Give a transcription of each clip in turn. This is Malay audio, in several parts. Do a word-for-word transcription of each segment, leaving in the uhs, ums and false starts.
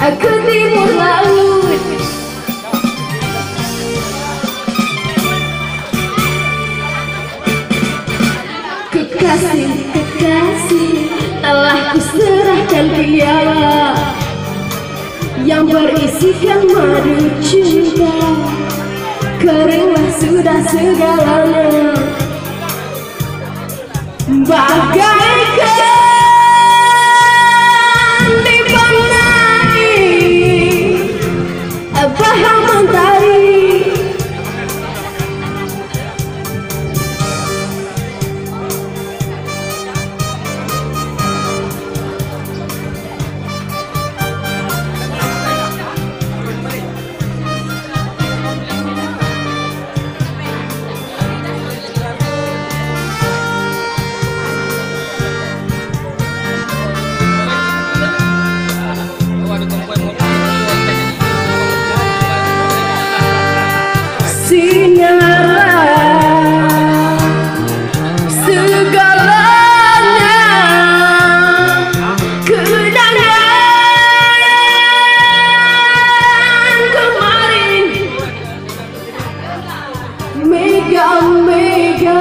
ke timur laut. Kekasih, kekasih, telah kuserahkan piala yang berisikan madu cinta. Keringlah sudah segalanya, bagaikan dipanai bahang mentari. Sinarlah segalanya, kenangan kemarin, mega-mega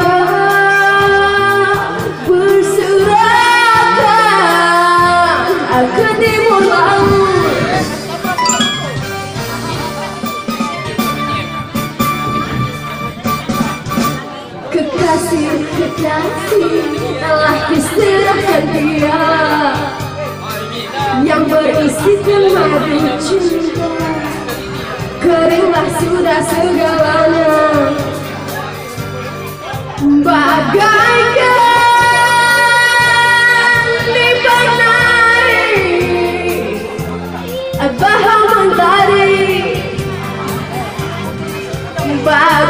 berseratan ke timur laut. Kekasih, kekasih, telah diserahkan dia yang berisikan madu cinta. Keringlah sudah segalanya, bagaikan dipanai bahang mentari.